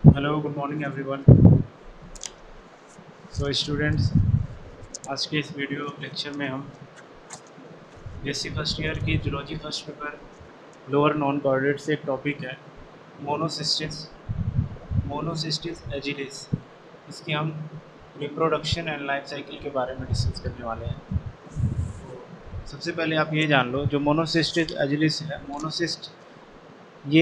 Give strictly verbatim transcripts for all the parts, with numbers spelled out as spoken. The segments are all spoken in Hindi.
Hello good morning everyone. So students, आज के इस वीडियो लेक्चर में हम बीएससी फर्स्ट ईयर की zoology first paper lower non coordinate से एक टॉपिक है मोनोसिस्टिस मोनोसिस्टिस एजिलिस। इसकी हम रिप्रोडक्शन एंड लाइफ साइकिल के बारे में डिस्कस करने वाले हैं। सबसे पहले आप ये जान लो, जो मोनोसिस्टिस एजिलिस है, मोनोसिस्ट ये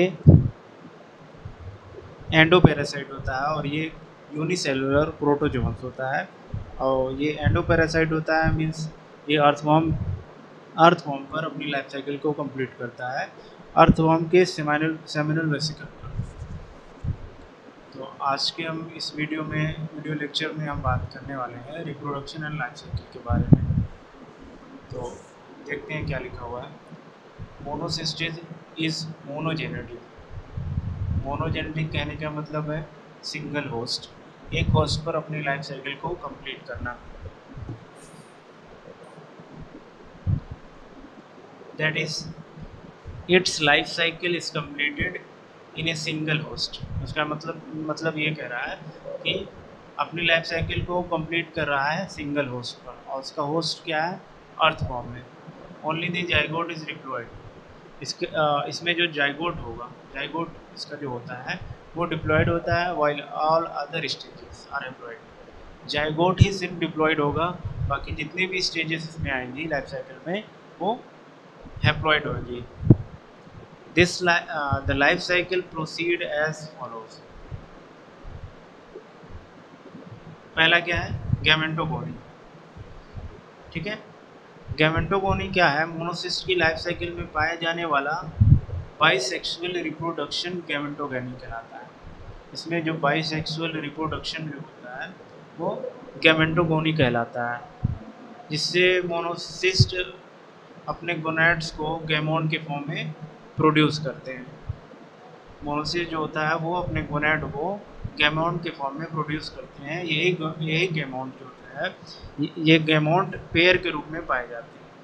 एंडोपैरासाइट होता है और ये यूनिसेलुलर प्रोटोजोन्स होता है। और ये एंडोपैरासाइट होता है, मीन्स ये अर्थवॉर्म अर्थवॉर्म पर अपनी लाइफ साइकिल को कंप्लीट करता है, अर्थवॉर्म के सेमिनल सेमिनल वेसिकल पर। तो आज के हम इस वीडियो में वीडियो लेक्चर में हम बात करने वाले हैं रिप्रोडक्शन एंड लाइफ साइकिल के बारे में। तो देखते हैं क्या लिखा हुआ है। Monocystis is monogenetic. मोनोजेनेटिक कहने का मतलब है सिंगल होस्ट, एक होस्ट पर अपनी लाइफ साइकिल को कंप्लीट करना। That is its life cycle is completed in a single host. उसका मतलब मतलब ये कह रहा है कि अपनी लाइफ साइकिल को कंप्लीट कर रहा है सिंगल होस्ट पर, और उसका होस्ट क्या है, अर्थ फॉर्म में। Only the zygote is diploid. इसके अ, इसमें जो जाइगोट होगा, जाइगोट इसका जो होता है वो डिप्लॉयड होता है, while all other stages are haploid. Zygote ही सिर्फ डिप्लॉयड होगा, बाकी जितने भी स्टेजेस इसमें आएंगी लाइफ साइकिल में वो हैप्लॉयड होंगी। This li- uh, the life cycle proceed as follows। पहला क्या है, गैमेटोगोनी। ठीक है, गैमेटोगोनी क्या है, मोनोसिस्ट की लाइफ साइकिल में पाया जाने वाला बाइसेक्सुअल रिप्रोडक्शन गैमेटोगोनी कहलाता है। इसमें जो बाइसेक्सुअल रिप्रोडक्शन जो होता है वो गैमेटोगोनी कहलाता है, जिससे मोनोसिस्ट अपने गोनैड्स को गैमोन के फॉर्म में प्रोड्यूस करते हैं। मोनोसिस्ट जो होता है वो अपने गोनैड को गैमोन के फॉर्म में प्रोड्यूस करते हैं। यही यही गैमोन जो होता है, ये गैमोन पेयर के रूप में पाए जाते हैं,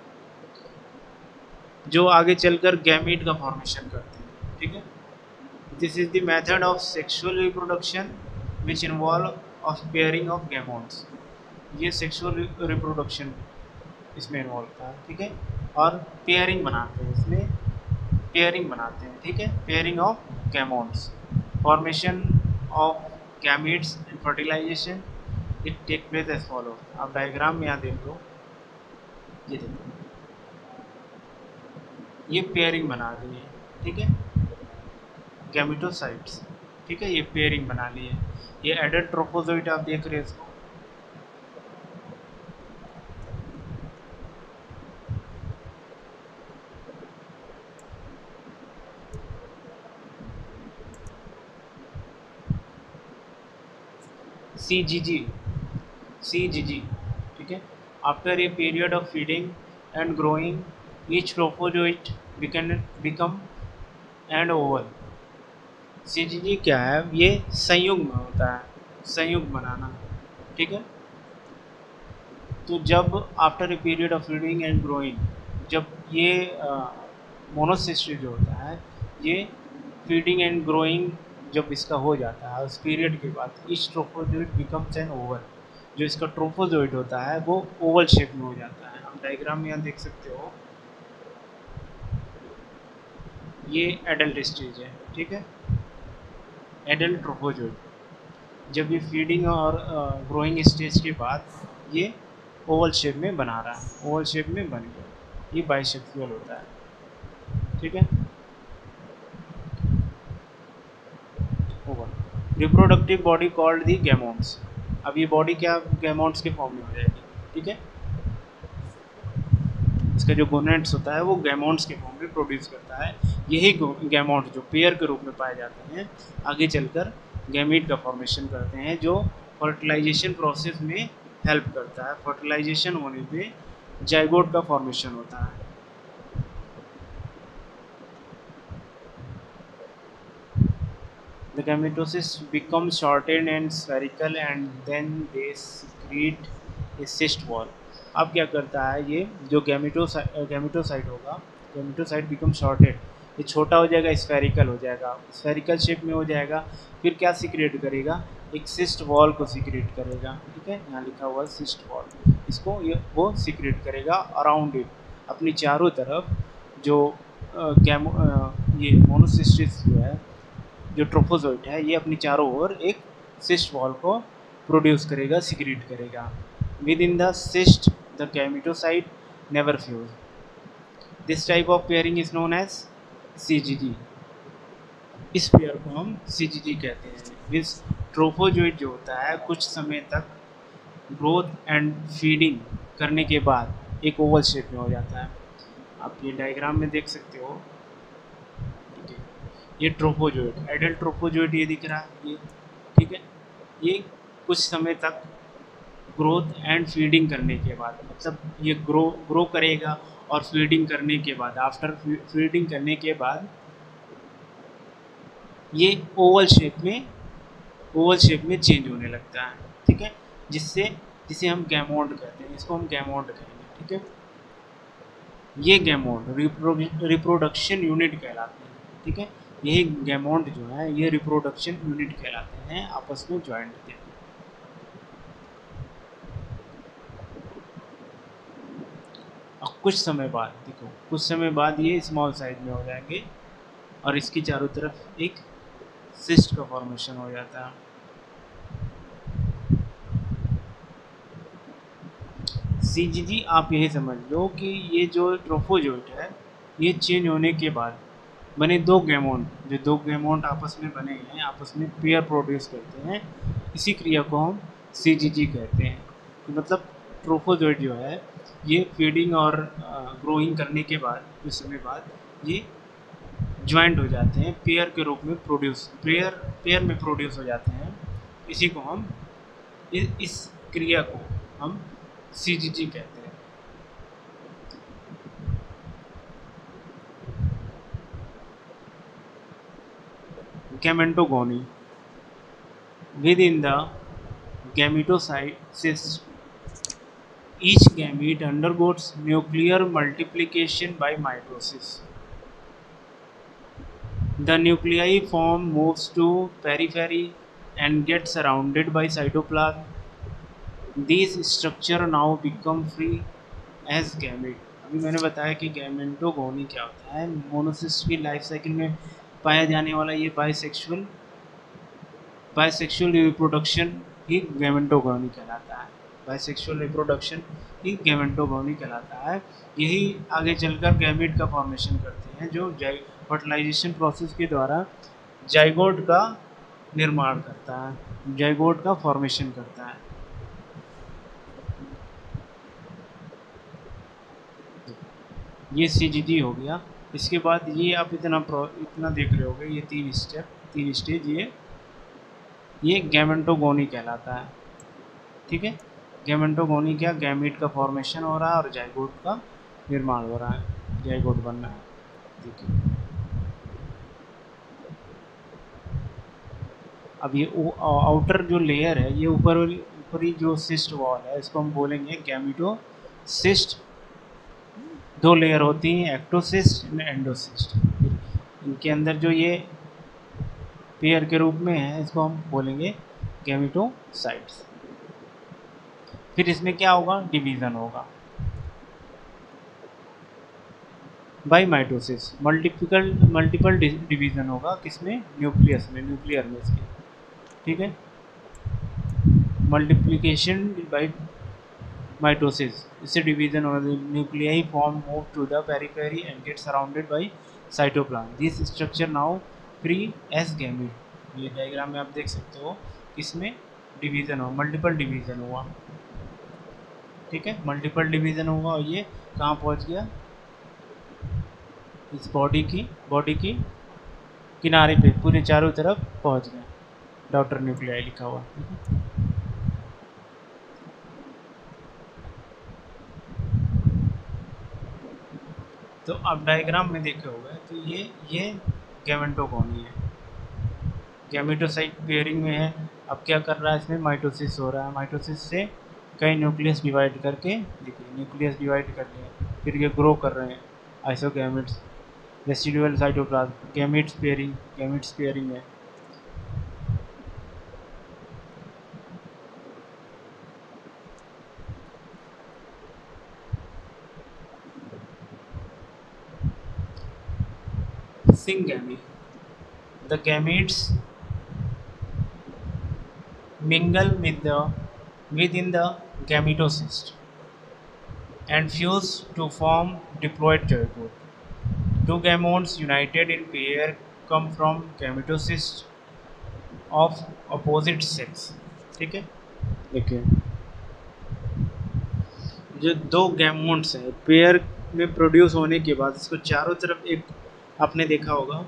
जो आगे चलकर गैमीट का फॉर्मेशन करते हैं। ठीक है, this is the method of sexual reproduction which involve of pairing of gamonts. ये सेक्सुअल रिप्रोडक्शन इसमें इन्वॉल्व था। ठीक है, और पेयरिंग बनाते हैं, इसमें पेयरिंग बनाते हैं। ठीक है, pairing of gamonts, formation of gametes and fertilisation it take place as follow. आप डायग्राम में यहाँ देख लो, ये देखो, ये पेयरिंग बना दी है। ठीक है, गैमेटोसाइट्स। ठीक है, ये पेयरिंग बना ली है। ये एडल्ट ट्रोफोजोइट आप देख रहे हैं इसको, सी जी जी सी जी जी। ठीक है, after a period of feeding and growing each trophozoite become and oval. Syzygy क्या है, ये संयुग में होता है, संयुग बनाना। ठीक है, तो जब after a period of feeding and growing, जब ये मोनोसिस्ट जो होता है ये फीडिंग एंड ग्रोइंग जब इसका हो जाता है, उस पीरियड के बाद इस ट्रोफोजोइट बिकम्स एन ओवल। जो इसका ट्रोफोजोइट होता है वो ओवल शेप में हो जाता है। हम डायग्राम में यहाँ देख सकते हो, ये एडल्ट स्टेज है। ठीक है, एडल्ट ट्रोफोजोइट जब ये फीडिंग और ग्रोइंग स्टेज के बाद ये ओवल शेप में बना रहा है, ओवल शेप में बन गया, ये बाइसेक्सुअल होता है। ठीक है, oval reproductive body called the gamonts. अब ये बॉडी क्या गैमोन्स के फॉर्म में हो जाएगी। ठीक है, इसका जो गोनेट्स होता है वो गैमोन्स के फॉर्म में प्रोड्यूस करता है। यही गैमोन्स जो पेयर के रूप में पाए जाते हैं आगे चलकर गैमीट का फॉर्मेशन करते हैं, जो फर्टिलाइजेशन प्रोसेस में हेल्प करता है। फर्टिलाइजेशन होने पे जाइगोट का फॉर्मेशन होता है। The gametosis become shortened and spherical and then they secrete a cyst wall। अब क्या करता है, ये जो गैमेटोसाइट गैमेटोसाइट होगा, गैमेटोसाइट बिकम शॉर्टेड, ये छोटा हो जाएगा, स्फेरिकल हो जाएगा, स्फेरिकल शेप में हो जाएगा। फिर क्या सीक्रेट करेगा, एक सिस्ट वॉल को सीक्रेट करेगा। ठीक है, यहाँ लिखा हुआ है सिस्ट वॉल, इसको ये वो सीक्रेट करेगा अराउंड इट, अपनी चारों तरफ जो कैमो ये मोनोसिस्टिस जो है, जो ट्रोफोजोइट है, ये अपनी चारों ओर एक सिस्ट वॉल को प्रोड्यूस करेगा, सीक्रेट करेगा। Within the cyst the gametocyte never fuse. This type of pairing is known as syzygy. इस पेयर को हम सी जी जी कहते हैं। मीन्स ट्रोफोजोइट जो होता है कुछ समय तक ग्रोथ एंड फीडिंग करने के बाद एक ओवल शेप में हो जाता है। आप ये डायग्राम में देख सकते हो। ठीक है, ये ट्रोफोजोइट, एडल्ट ट्रोफोजोइट ये दिख रहा है ये। ठीक है, ये कुछ समय तक ग्रोथ एंड फीडिंग करने के बाद, मतलब ये ग्रो ग्रो करेगा और फीडिंग करने के बाद, आफ्टर फीडिंग करने के बाद ये ओवल शेप में ओवल शेप में चेंज होने लगता है। ठीक है, जिससे जिसे हम गैमोड कहते हैं, इसको हम गैमोड कहेंगे। ठीक है, ये गैमोड रिप्रोडक्शन यूनिट कहलाते हैं। ठीक है, यही गैमोड जो है ये रिप्रोडक्शन यूनिट कहलाते हैं, आपस में ज्वाइंट थे। और कुछ समय बाद देखो, कुछ समय बाद ये स्मॉल साइज में हो जाएंगे और इसकी चारों तरफ एक सिस्ट का फॉर्मेशन हो जाता है। सी जी जी आप यही समझ लो कि ये जो ट्रोफोजोइट है ये चेंज होने के बाद बने दो गैमोन, जो दो गैमोन आपस में बने हैं, आपस में पेयर प्रोड्यूस करते हैं, इसी क्रिया को हम सी जी जी कहते हैं। तो मतलब ट्रोफोजोइट जो है ये फीडिंग और ग्रोइंग करने के बाद कुछ समय बाद ये ज्वाइंट हो जाते हैं, पेयर के रूप में प्रोड्यूस पेयर पेयर में प्रोड्यूस हो जाते हैं। इसी को हम इस, इस क्रिया को हम सी जी जी कहते हैं। गैमेटोगोनी, within the gametocyst each gamete undergoes nuclear multiplication by mitosis. The nuclei form moves to periphery and get surrounded by cytoplasm. These structure now become free as gamete. अभी मैंने बताया कि गैमेटोगोनी क्या होता है। मोनोसिस्ट की लाइफ साइकिल में पाया जाने वाला ये बाइसेक्सुअल बाइसेक्सुअल रिप्रोडक्शन ही गैमेटोगोनी कहलाता है। बाइसेक्सुअल रिप्रोडक्शन ही गैमेटोगोनी कहलाता है। यही आगे चलकर गैमेट का फॉर्मेशन करते हैं, जो फर्टिलाइजेशन प्रोसेस के द्वारा जाइगोट का निर्माण करता है, जाइगोट का फॉर्मेशन करता है। ये सी जी जी हो गया। इसके बाद ये आप इतना इतना देख रहे होगे, ये तीन स्टेप तीन स्टेज ये ये गैमेटोगोनी कहलाता है। ठीक है, गैमेटोगोनी क्या, गैमेट का फॉर्मेशन हो रहा है और जाइगोट का निर्माण हो रहा है, जाइगोट बनना है। ठीक है, अब ये आउटर जो लेयर है, ये ऊपर ऊपरी जो सिस्ट वॉल है, इसको हम बोलेंगे गैमेटोसिस्ट। दो लेयर होती हैं, एक्टोसिस्ट एंड एंडोसिस्ट। इनके अंदर जो ये पेयर के रूप में है, इसको हम बोलेंगे गैमेटोसाइट्स। फिर इसमें क्या होगा, डिवीज़न होगा by mitosis. Multiple multiple division होगा किसमें, न्यूक्लियस में, न्यूक्लियर में इसके। ठीक है, मल्टीप्लिकेशन बाई माइटोसिस, इससे डिवीजन हो, nuclei form move to the periphery and get surrounded by cytoplasm. This structure now free as gamete. ये डायग्राम में आप देख सकते हो, इसमें डिवीज़न हो, मल्टीपल डिवीज़न हुआ। ठीक है, मल्टीपल डिवीज़न हुआ और ये कहाँ पहुँच गया, इस बॉडी की बॉडी की किनारे पे पूरे चारों तरफ पहुँच गया। डॉटर न्यूक्लियाई लिखा हुआ। तो आप डायग्राम में देखे होंगे, तो ये ये गैमेटोगोनी है, गैमेटोसाइट पेयरिंग में है। अब क्या कर रहा है, इसमें माइटोसिस हो रहा है। माइटोसिस से कई न्यूक्लियस डिवाइड करके, देखिए न्यूक्लियस डिवाइड कर लिए, फिर ये ग्रो कर रहे हैं isogametes. Residual cytoplasm, gametes pairing, gametes pairing है। Syngamy, the gametes mingle with the within the gametocyst and fuse to form diploid zygote. Two gametes united in pair come from gametocyst of opposite sex। ठीक है, देखिए जो दो गैमेट्स हैं पेयर में प्रोड्यूस होने के बाद इसको चारों तरफ एक, आपने देखा होगा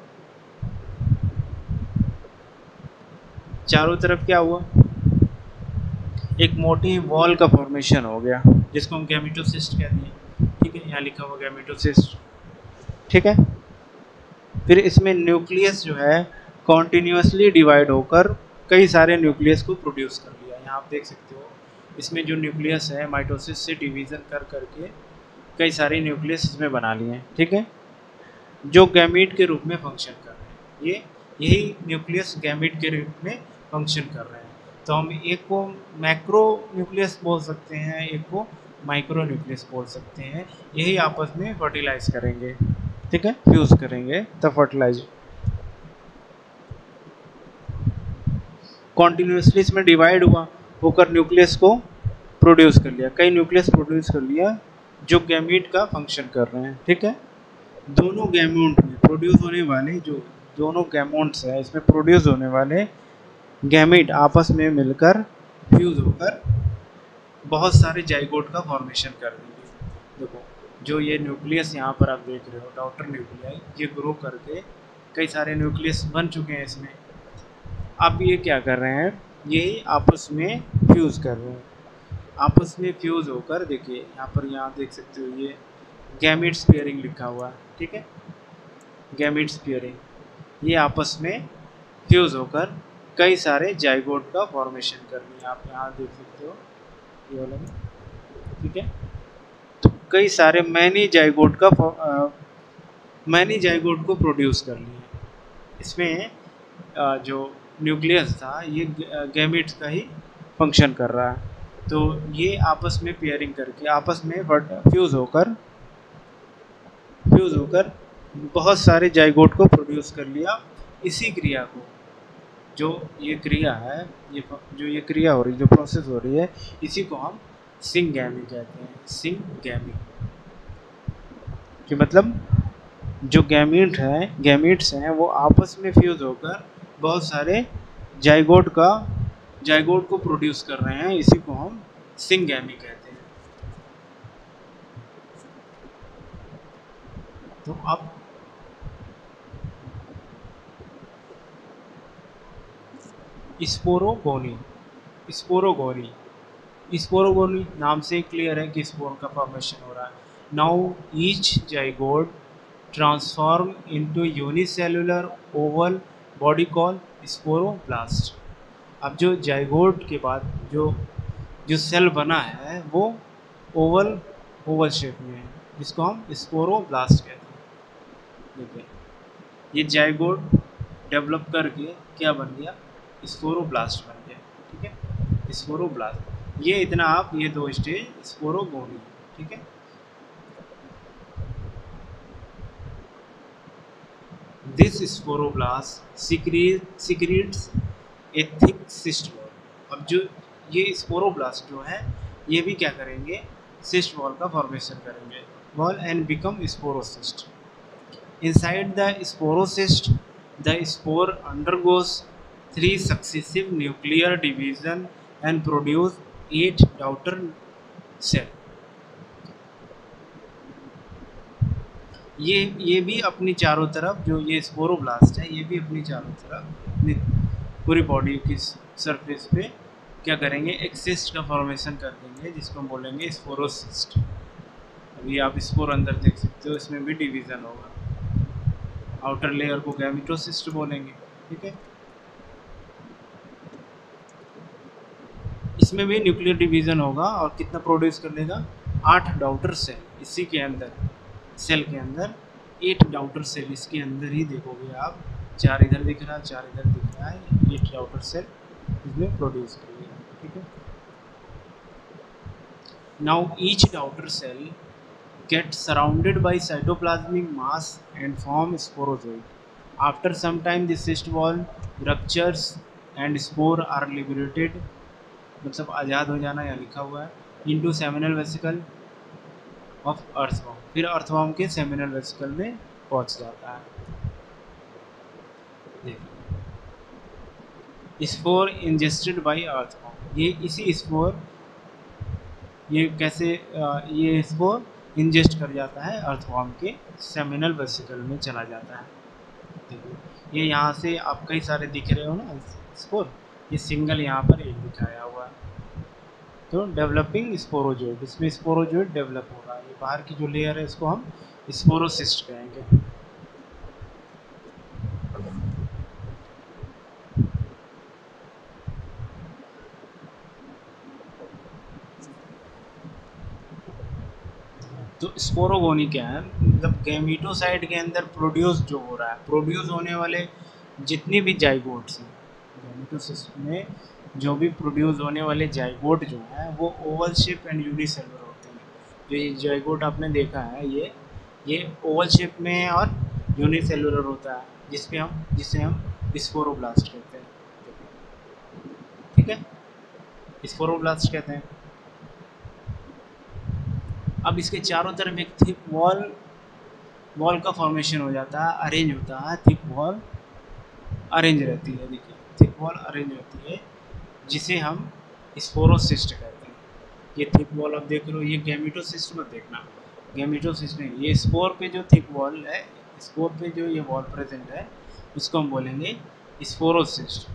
चारों तरफ क्या हुआ, एक मोटी वॉल का फॉर्मेशन हो गया जिसको हम गैमेटोसिस्ट कहते हैं। ठीक है, यहाँ लिखा हुआ गैमेटोसिस्ट। ठीक है, फिर इसमें न्यूक्लियस जो है कॉन्टिन्यूसली डिवाइड होकर कई सारे न्यूक्लियस को प्रोड्यूस कर लिया। यहाँ आप देख सकते हो इसमें जो न्यूक्लियस है माइटोसिस से डिवीज़न कर करके कई सारे न्यूक्लियस इसमें बना लिए हैं। ठीक है, जो गैमीट के रूप में फंक्शन कर रहे हैं, ये यही न्यूक्लियस गैमीट के रूप में फंक्शन कर रहे हैं। तो हम एक को मैक्रो न्यूक्लियस बोल सकते हैं, एक को माइक्रो न्यूक्लियस बोल सकते हैं। यही आपस में फर्टिलाइज करेंगे। ठीक है, फ्यूज करेंगे तब फर्टिलाइज कॉन्टिन्यूसली इसमें डिवाइड हुआ होकर न्यूक्लियस को प्रोड्यूस कर लिया, कई न्यूक्लियस प्रोड्यूस कर लिया जो गैमीट का फंक्शन कर रहे हैं। ठीक है, दोनों गैमेट में प्रोड्यूस होने वाले जो दोनों गैमेट्स हैं इसमें प्रोड्यूस होने वाले गैमेट आपस में मिलकर फ्यूज होकर बहुत सारे जाइगोट का फॉर्मेशन कर देंगे। देखो जो ये न्यूक्लियस यहाँ पर आप देख रहे हो डॉटर न्यूक्लियाई, ये ग्रो करके कई सारे न्यूक्लियस बन चुके हैं इसमें। अब ये क्या कर रहे हैं, ये आपस में फ्यूज़ कर रहे हैं, आपस में फ्यूज़ होकर देखिए यहाँ पर यहाँ देख सकते हो ये गैमेट्स पेयरिंग लिखा हुआ है। ठीक है, गैमेट्स पेयरिंग, ये आपस में फ्यूज़ होकर कई सारे जाइगोट का फॉर्मेशन कर रही है। आप यहाँ देख सकते हो ये वाला। ठीक है, तो कई सारे मैनी जाइगोट का मैनी जाइगोट को प्रोड्यूस कर लिए। इसमें आ, जो न्यूक्लियस था ये गैमेट्स का ही फंक्शन कर रहा है। तो ये आपस में पेयरिंग करके आपस में फ्यूज़ होकर फ्यूज़ होकर बहुत सारे जाइगोट को प्रोड्यूस कर लिया। इसी क्रिया को, जो ये क्रिया है, ये जो ये क्रिया हो रही है, जो प्रोसेस हो रही है, इसी को हम सिंगैमी कहते हैं। सिंगैमी कि मतलब जो गैमीट हैं गैमीट्स हैं वो आपस में फ्यूज होकर बहुत सारे जाइगोट का जाइगोट को प्रोड्यूस कर रहे हैं, इसी को हम सिंगैमी कहते हैं। तो अब स्पोरोगोनी, स्पोरोगोनी स्पोरोगोनी नाम से क्लियर है कि स्पोर का फॉर्मेशन हो रहा है। Now each zygote transform into unicellular oval body call sporoblast. अब जो जाइगोट के बाद जो जो सेल बना है वो ओवल ओवल शेप में है, जिसको हम स्पोरोब्लास्ट कहते हैं। देखिए ये जाइगोट डेवलप करके क्या बन गया, स्पोरोब्लास्ट बन गया। ठीक है, स्पोरोब्लास्ट, ये इतना आप ये दो स्टेज स्पोरोगोनी। ठीक है, this sporoblast secrete secretes a thick cyst wall. अब जो ये स्पोरोब्लास्ट जो है ये भी क्या करेंगे, सिस्ट वॉल का फॉर्मेशन करेंगे, wall and become sporocyst. Inside the sporocyst the spore undergoes three successive nuclear division and produce eight daughter cell। ये ये भी अपनी चारों तरफ, जो ये स्पोरोब्लास्ट है ये भी अपनी चारों तरफ अपनी पूरी बॉडी की सरफेस पे क्या करेंगे, एक सिस्ट का फॉर्मेशन कर देंगे जिसको हम बोलेंगे स्पोरोसिस्ट। अभी आप स्पोर अंदर देख सकते हो, इसमें भी डिवीज़न होगा, आउटर लेयर को गैमेटोसिस्ट बोलेंगे। ठीक है, इसमें भी न्यूक्लियर डिवीज़न होगा और कितना प्रोड्यूस कर लेगा, आठ डॉटर सेल इसी के अंदर, सेल के अंदर एट डाउटर सेल इसके अंदर ही देखोगे आप, चार इधर दिख रहा है, चार इधर दिख रहा है, एट डाउटर सेल इसमें प्रोड्यूस करेगा, ठीक है। Now each daughter cell get surrounded by cytoplasmic mass and form sporozoid. After some time, the cyst wall ruptures and spore are liberated, मतलब आज़ाद हो जाना यहाँ लिखा हुआ है, into seminal vesicle of earthworm, फिर earthworm के seminal vesicle में पहुँच जाता है। देखिए स्पोर इंजेस्टेड बाय earthworm, ये इसी स्पोर ये कैसे ये स्पोर इंजेस्ट कर जाता है अर्थवॉर्म के सेमिनल वेसिकल में चला जाता है। देखिए ये यहाँ से आप कई सारे दिख रहे हो ना स्पोर, ये सिंगल यहाँ पर एक दिखाया हुआ है। तो डेवलपिंग स्पोरोजोइड, इसमें स्पोरोजोइड डेवलप होगा, ये बाहर की जो लेयर है इसको हम स्पोरोसिस्ट कहेंगे। तो स्पोरोगोनी क्या है, मतलब गैमीटोसाइट के अंदर प्रोड्यूस जो हो रहा है, प्रोड्यूस होने वाले जितनी भी जाइगोट्स हैं गैमीटोसिस्ट में, जो भी प्रोड्यूस होने वाले जाइगोट जो हैं वो ओवल शेप एंड यूनिसेलुलर होते हैं। जो ये जाइगोट आपने देखा है ये ये ओवल शेप में है और यूनिसेलुलर होता है, जिसपे हम जिसे हम स्पोरोब्लास्ट कहते हैं, ठीक है, स्पोरोब्लास्ट कहते हैं। अब इसके चारों तरफ एक थिक वॉल वॉल का फॉर्मेशन हो जाता है, अरेंज होता है, थिक वॉल अरेंज रहती है, देखिए थिक वॉल अरेंज होती है, जिसे हम स्पोरोसिस्ट कहते हैं। ये थिक वॉल आप देख रहे हो, ये गैमीटोसिस्ट मत देखना, गैमीटोसिस्ट नहीं, ये स्पोर पे जो थिक वॉल है, स्पोर पे जो ये वॉल प्रेजेंट है उसको हम बोलेंगे स्पोरोसिस्ट।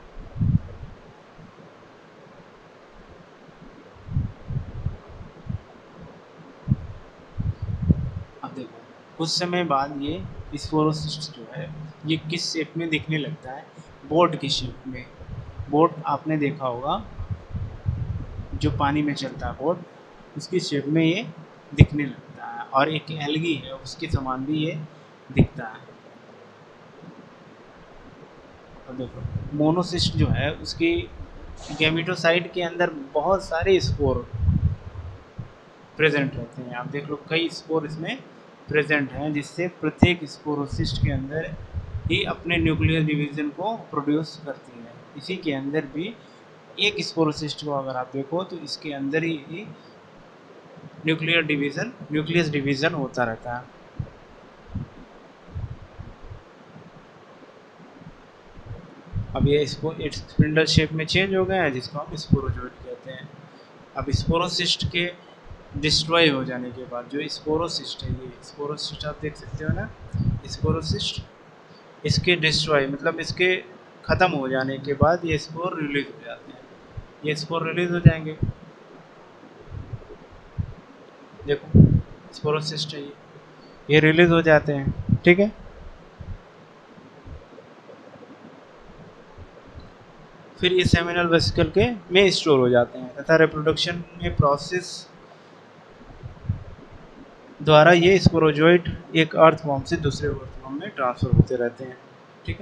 अब देखो कुछ समय बाद ये स्पोरोसिस्ट जो है ये किस शेप में दिखने लगता है, बोट की शेप में। बोट आपने देखा होगा जो पानी में चलता है बोट, उसकी शेप में ये दिखने लगता है, और एक एल्गी है उसके समान भी ये दिखता है। और देखो मोनोसिस्ट जो है उसकी गैमीटोसाइट के अंदर बहुत सारे स्पोर प्रेजेंट रहते हैं, आप देख लो कई स्पोर इसमें प्रेजेंट हैं, जिससे प्रत्येक स्पोरोसिस्ट के अंदर ही अपने न्यूक्लियर डिवीज़न को प्रोड्यूस करती है। इसी के अंदर भी एक स्पोरोसिस्ट को अगर आप देखो तो इसके अंदर ही न्यूक्लियर डिवीज़न न्यूक्लियस डिवीज़न होता रहता है। अब ये इसको स्पिंडल शेप में चेंज हो गया है, जिसको हम स्पोरोजोइड कहते हैं। अब स्पोरोसिस्ट के डिस्ट्रॉय हो जाने के बाद जो स्पोरोसिस्ट है, ये स्पोरोसिस्ट आप देख सकते हो ना, स्पोरोसिस्ट, इसके डिस्ट्रॉय मतलब इसके ख़त्म हो जाने के बाद ये स्पोर रिलीज हो जाते हैं, ये स्पोर रिलीज हो जाएंगे। देखो स्पोरोसिस्ट है ये ये रिलीज हो जाते हैं, ठीक है। फिर ये सेमिनल वेसिकल के में स्टोर हो जाते हैं तथा रिप्रोडक्शन में प्रोसेस द्वारा ये स्पोरोजोइट एक अर्थवॉर्म से दूसरे अर्थवॉर्म में ट्रांसफर होते रहते हैं, ठीक है।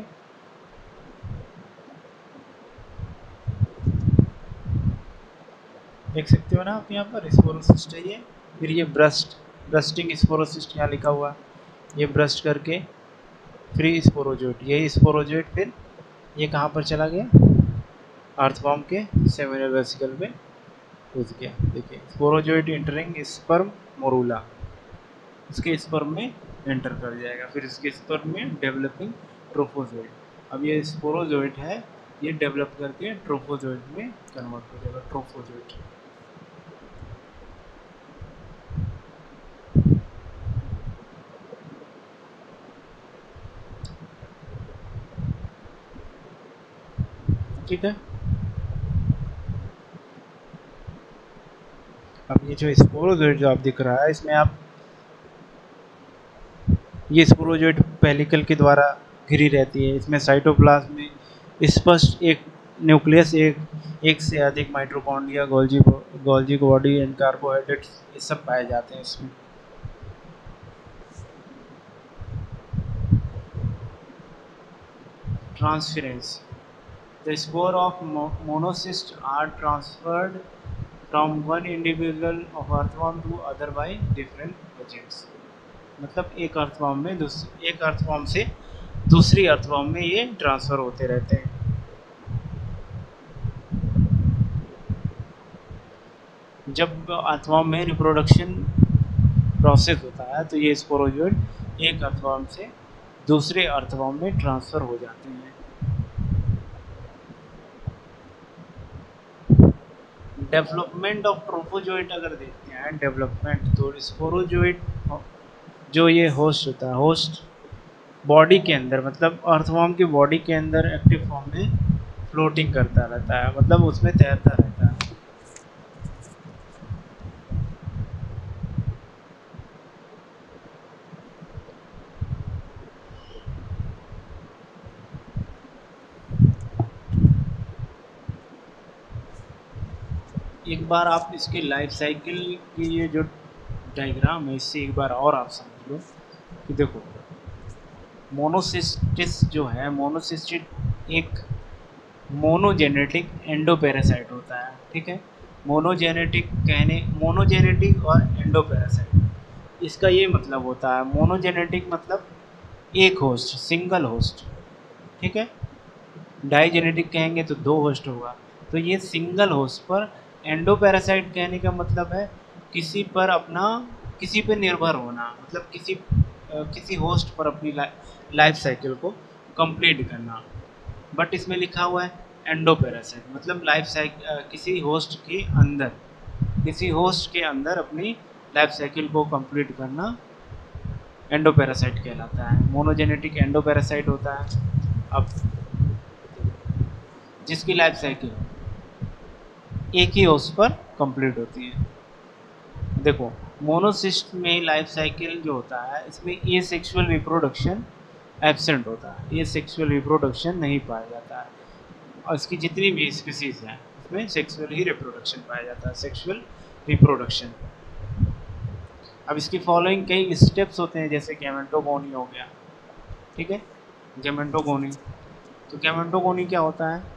देख सकते हो ना आप यहाँ पर स्पोरोसिस्ट है ये, फिर ये ब्रस्ट ब्रस्टिंग स्पोरोसिस्ट यहाँ लिखा हुआ, ये ब्रस्ट करके फिर स्पोरोजोइट, यही स्पोरोजोइट फिर ये कहाँ पर चला गया, अर्थवॉर्म के सेमिनल वेसिकल में घुस गया। देखिए स्पोरोजोइट एंटरिंग स्पर्म मोरूला, इसके स्पर्म में एंटर कर जाएगा, फिर इसके स्पर्म में डेवलपिंग ट्रोफोजोइट। अब ये स्पोरोजोइट है ये डेवलप करके ट्रोफोजोइट में कन्वर्ट हो जाएगा, ट्रोफोजोइट। ठीक है। अब ये जो स्पोरोजोइट जो आप दिख रहा है इसमें आप ये स्पोरोजोइट पेलिकल के द्वारा घिरी रहती है, इसमें साइटोप्लाज्म में स्पष्ट एक न्यूक्लियस, एक एक से अधिक mitochondria, Golgi Golgi body and carbohydrates ये सब पाए जाते हैं इसमें। transference. The spore of mo- monocysts are transferred from one individual of earthworm to other by different agents. मतलब एक अर्थवॉर्म में दूस एक अर्थवॉर्म से दूसरी अर्थवॉर्म में ये ट्रांसफ़र होते रहते हैं। जब अर्थवॉर्म में रिप्रोडक्शन प्रोसेस होता है तो ये स्पोरोजोइड एक अर्थवॉर्म से दूसरे अर्थवॉर्म में ट्रांसफ़र हो जाते हैं। डेवलपमेंट ऑफ ट्रोफोजोइट अगर देखते हैं डेवलपमेंट, तो स्पोरोजोइट जो ये होस्ट होता है, होस्ट बॉडी के अंदर मतलब अर्थवॉर्म की बॉडी के अंदर एक्टिव फॉर्म में फ्लोटिंग करता रहता है, मतलब उसमें तैरता रहता है। एक बार आप इसके लाइफ साइकिल की ये जो डायग्राम है इससे एक बार और आप समझ लो कि देखो मोनोसिस्टिस जो है, मोनोसिस्टिस एक मोनोजेनेटिक एंडोपैरासाइट होता है, ठीक है। मोनोजेनेटिक कहने मोनोजेनेटिक और एंडोपैरासाइट इसका ये मतलब होता है, मोनोजेनेटिक मतलब एक होस्ट, सिंगल होस्ट, ठीक है। डाइजेनेटिक कहेंगे तो दो होस्ट होगा, तो ये सिंगल होस्ट पर। एंडोपैरासाइट कहने का मतलब है किसी पर अपना किसी पर निर्भर होना, मतलब किसी अ, किसी होस्ट पर अपनी लाइफ साइकिल को कंप्लीट करना। बट इसमें लिखा हुआ है एंडोपैरासाइट मतलब लाइफ साइकिल किसी होस्ट के अंदर किसी होस्ट के अंदर अपनी लाइफ साइकिल को कंप्लीट करना एंडोपैरासाइट कहलाता है। मोनोजेनेटिक एंडोपैरासाइट होता है अब जिसकी लाइफ साइकिल एक ही होस्ट पर कंप्लीट होती है। देखो मोनोसिस्ट में लाइफ साइकिल जो होता है इसमें ये सेक्सुअल रिप्रोडक्शन एब्सेंट होता है, ये सेक्सुअल रिप्रोडक्शन नहीं पाया जाता है। और इसकी जितनी भी स्पीसीज हैं उसमें सेक्सुअल ही रिप्रोडक्शन पाया जाता है, सेक्सुअल रिप्रोडक्शन। अब इसकी फॉलोइंग कई स्टेप्स होते हैं, जैसे गैमेटोगोनी हो गया, ठीक है। गैमेटोगोनी, तो गैमेटोगोनी क्या होता है,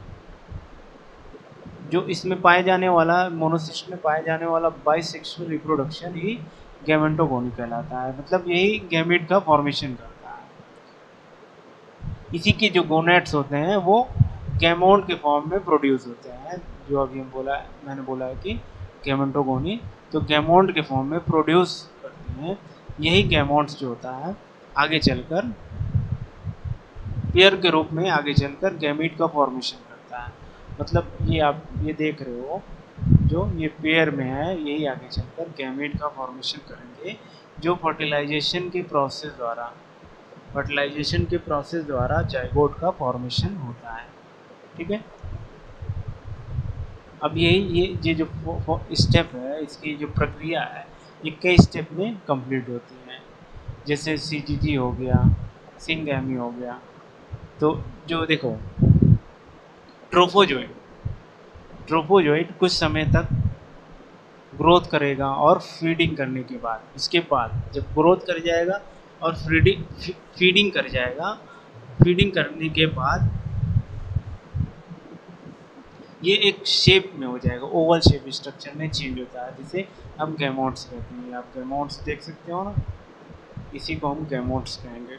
जो इसमें पाए जाने वाला मोनोसिस्ट में पाए जाने वाला बाइसेक्सुअल रिप्रोडक्शन ही गैमेटोगोनी कहलाता है, मतलब यही गैमेट का फॉर्मेशन करता है। इसी के जो गोनेट्स होते हैं वो गैमोन के फॉर्म में प्रोड्यूस होते हैं, जो अभी हम बोला मैंने बोला है कि गैमेटोगोनी तो गैमोन के फॉर्म में प्रोड्यूस करते हैं। यही गैमोन्स जो होता है आगे चलकर पेयर के रूप में आगे चलकर गैमीट का फॉर्मेशन करता है। मतलब ये आप ये देख रहे हो जो ये पेयर में है यही आगे चलकर गैमीट का फॉर्मेशन करेंगे, जो फर्टिलाइजेशन के प्रोसेस द्वारा फर्टिलाइजेशन के प्रोसेस द्वारा जाइगोट का फॉर्मेशन होता है, ठीक है। अब यही ये ये जो स्टेप है इसकी जो प्रक्रिया है ये कई स्टेप में कंप्लीट होती है, जैसे सी जी जी हो गया, सिंगैमी हो गया। तो जो देखो ट्रोफोजोइट ट्रोफोजोइट कुछ समय तक ग्रोथ करेगा और फीडिंग करने के बाद इसके बाद जब ग्रोथ कर जाएगा और फीडिंग फीडिंग कर जाएगा फीडिंग करने के बाद ये एक शेप में हो जाएगा, ओवल शेप स्ट्रक्चर में चेंज होता है, जिसे हम गैमोट्स कहते हैं। आप गैमोट्स देख सकते हो ना, इसी को हम गैमोट्स कहेंगे।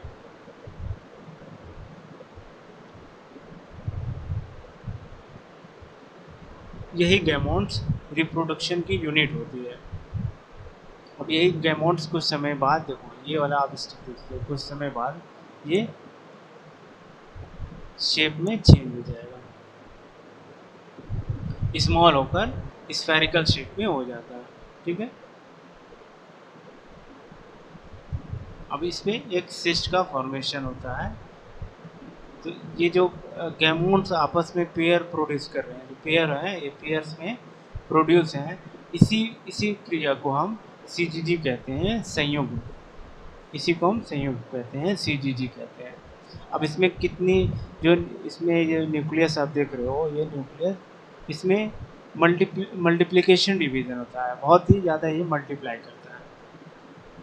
यही गैमोट्स रिप्रोडक्शन की यूनिट होती है। अब यही गैमोट्स कुछ समय बाद देखो ये वाला आप स्टेप देखिए, कुछ समय बाद ये शेप में चेंज हो जाएगा, स्मॉल होकर स्फेरिकल शेप में हो जाता है, ठीक है। अब इसमें एक सिस्ट का फॉर्मेशन होता है। तो ये जो गैमोन्स आपस में पेयर प्रोड्यूस कर रहे हैं, जो पेयर हैं ये पेयर्स में प्रोड्यूस हैं, इसी इसी क्रिया को हम सी जी जी कहते हैं, संयुग्म। इसी को हम संयुग्म कहते हैं, सी जी जी कहते हैं। अब इसमें कितनी जो इसमें ये न्यूक्लियस आप देख रहे हो, ये न्यूक्लियस इसमें मल्टीप्ली मल्टीप्लिकेशन डिवीज़न होता है, बहुत ही ज़्यादा ये मल्टीप्लाई करता है।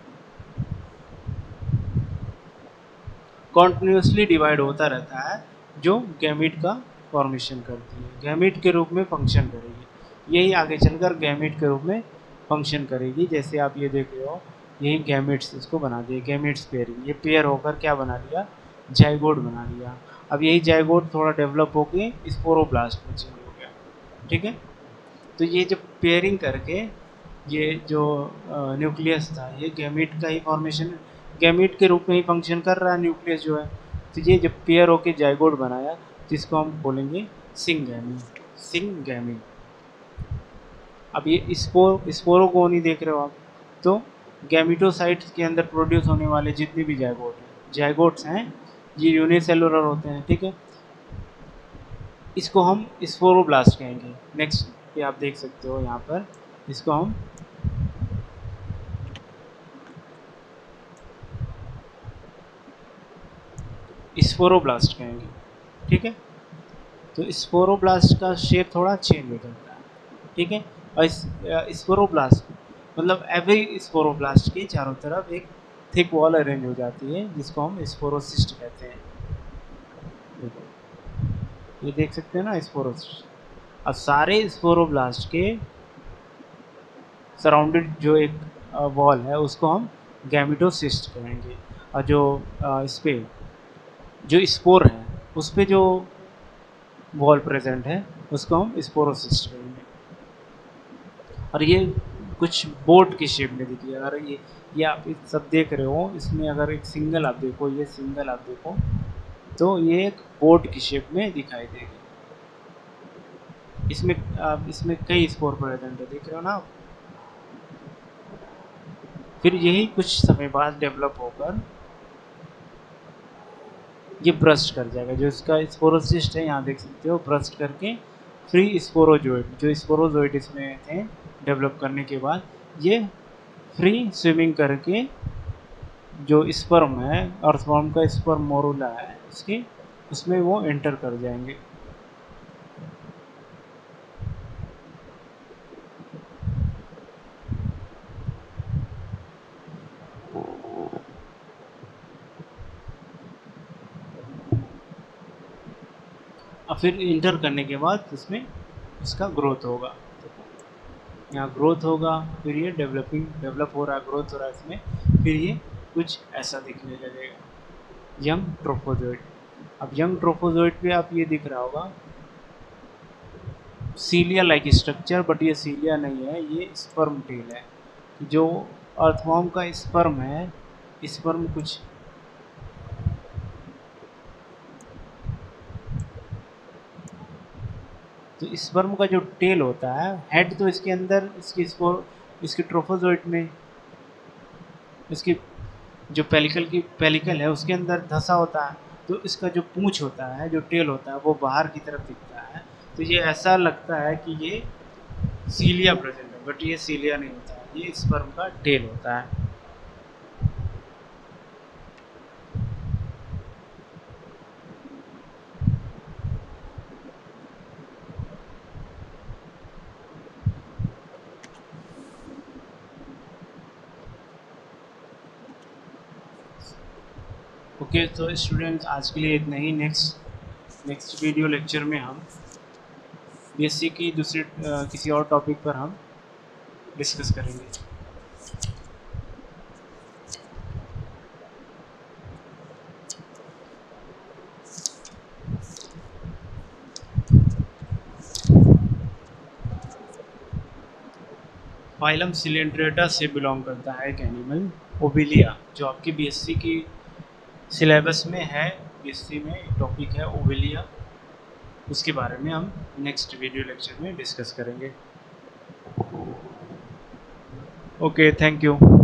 कॉन्टिन्यूसली डिवाइड होता रहता है, जो गैमीट का फॉर्मेशन करती है, गैमीट के रूप में फंक्शन करेगी। यही आगे चलकर गैमीट के रूप में फंक्शन करेगी। जैसे आप ये देख रहे हो, यही गैमीट्स इसको बना दिए, गैमीट्स पेयरिंग, ये पेयर होकर क्या बना लिया, जाइगोट बना लिया। अब यही जाइगोट थोड़ा डेवलप होके स्पोरोब्लास्ट में चेंज हो गया, ठीक है। तो ये जब पेयरिंग करके ये जो न्यूक्लियस था, ये गैमीट का ही फॉर्मेशन, गैमीट के रूप में ही फंक्शन कर रहा है न्यूक्लियस जो है। तो ये जब पेयर होके जाइगोट बनाया, जिसको हम बोलेंगे सिंगैमी, सिंगैमी। अब ये स्पोर स्पोरोगोनी देख रहे हो आप, तो गैमिटोसाइट्स के अंदर प्रोड्यूस होने वाले जितने भी जाइगोट हैं, जाइगोट्स हैं, ये यूनिसेलुलर होते हैं, ठीक है। इसको हम स्पोरोब्लास्ट कहेंगे। नेक्स्ट ये आप देख सकते हो यहाँ पर, इसको हम स्पोरोब्लास्ट कहेंगे, ठीक है। तो स्पोरोब्लास्ट का शेप थोड़ा चेंज हो जाता है, ठीक है। और इस स्पोरोब्लास्ट मतलब एवरी स्पोरोब्लास्ट के चारों तरफ एक थिक वॉल अरेंज हो जाती है, जिसको हम स्पोरोसिस्ट कहते हैं। ये देख सकते हैं ना स्पोरोसिस्ट। अब सारे स्पोरोब्लास्ट के सराउंडेड जो एक वॉल है, उसको हम गैमिटोसिस्ट कहेंगे। और जो इस पे जो स्पोर है, उस पे जो वॉल प्रेजेंट है, उसको हम स्पोरोसिस्ट कहेंगे। और ये कुछ बोट की शेप में दिखी। अगर ये ये आप सब देख रहे हो, इसमें अगर एक सिंगल आप देखो, ये सिंगल आप देखो, तो ये एक बोट की शेप में दिखाई देगी। इसमें आप इसमें कई स्पोर प्रेजेंट है, देख रहे हो ना आप। फिर यही कुछ समय बाद डेवलप होकर ये ब्रस्ट कर जाएगा। जो इसका स्पोरोसिस्ट है, यहाँ देख सकते हो, ब्रस्ट करके फ्री स्पोरोजोइड, जो स्पोरोजोइड इसमें थे डेवलप करने के बाद, ये फ्री स्विमिंग करके जो स्पर्म है, और स्पर्म का स्पर्म मोरुला है इसके, उसमें वो एंटर कर जाएंगे। और फिर इंटर करने के बाद उसमें इसका ग्रोथ होगा, यहाँ ग्रोथ होगा, फिर ये डेवलपिंग डेवलप हो रहा है, ग्रोथ हो रहा है इसमें, फिर ये कुछ ऐसा दिखने लगेगा, यंग ट्रोफोजोइड। अब यंग ट्रोफोजोइड पे आप ये दिख रहा होगा सीलिया लाइक स्ट्रक्चर, बट ये सीलिया नहीं है, ये स्पर्म टेल है। जो अर्थवॉर्म का स्पर्म है, स्पर्म कुछ तो स्पर्म का जो टेल होता है, हेड तो इसके अंदर इसकी स्पोर इसके ट्रोफोजोइड में, इसकी जो पेलिकल की पेलिकल है उसके अंदर धंसा होता है। तो इसका जो पूंछ होता है, जो टेल होता है, वो बाहर की तरफ दिखता है। तो ये ऐसा लगता है कि ये सीलिया प्रेजेंट है, बट ये सीलिया नहीं होता है, ये स्पर्म का टेल होता है। ओके, तो स्टूडेंट्स आज के लिए इतना ही। नेक्स्ट नेक्स्ट वीडियो लेक्चर में हम बीएससी की दूसरे किसी और टॉपिक पर हम डिस्कस करेंगे। फाइलम सिलेंड्रेटा से बिलोंग करता है एक एनिमल, ओविलिया, जो आपकी बीएससी की सिलेबस में है। बीएससी में एक टॉपिक है ओविलिया, उसके बारे में हम नेक्स्ट वीडियो लेक्चर में डिस्कस करेंगे। Okay, thank you.